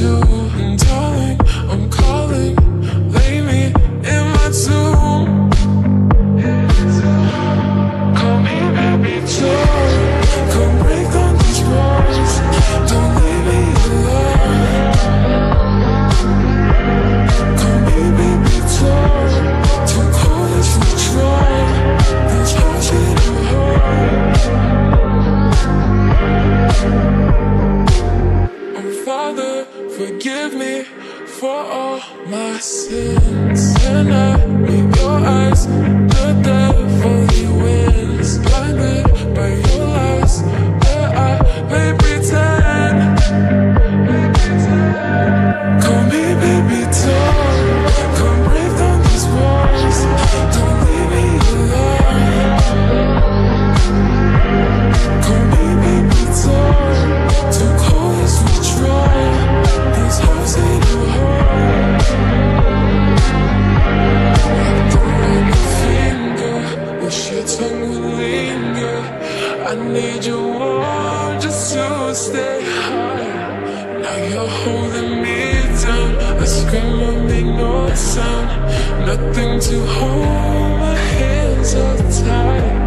do. And darling, I'm calling, lay me in my tomb. Come here, baby, talk. Come break down these walls. Don't leave me alone. Come here, baby, talk. Too cold is withdrawn. This heart's getting hard. Oh, Father, forgive me for all my sins. And I read your eyes, the devil he wins. Blinded by your lies, where I may pretend. Come here, baby, talk. Come break down these walls. Don't leave me alone. Come here, baby, talk. Too cold is withdrawn. These hearts ain't no hard. Throw on your finger, wish your tongue would linger. I need your warm just to stay high. Now you're holding me down. I scream and make no sound. Nothing to hold, my hands are tied.